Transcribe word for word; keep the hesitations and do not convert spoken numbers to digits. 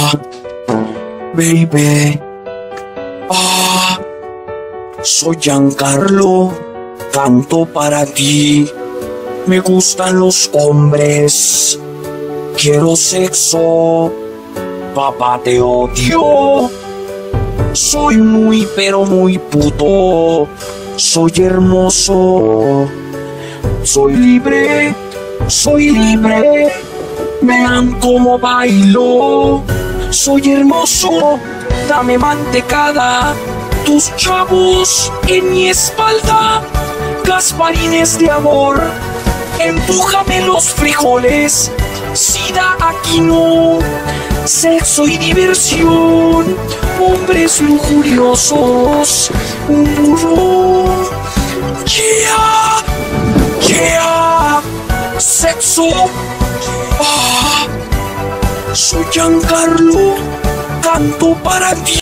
Ah, baby. Ah, soy Giancarlo, canto para ti. Me gustan los hombres, quiero sexo, papá te odio. Soy muy pero muy puto, soy hermoso, soy libre, soy libre. Vean cómo bailo, soy hermoso, dame mantecada, tus chavos en mi espalda, Gasparines de amor, empújame los frijoles, sida aquí no, sexo y diversión, hombres lujuriosos, un burro, yeah, yeah, sexo. Ah, soy Giancarlo, canto para ti.